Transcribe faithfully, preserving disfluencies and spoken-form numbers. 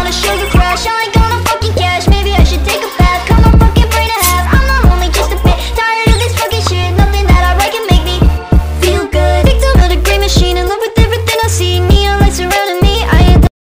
a sugar crush. I ain't gonna fucking catch me.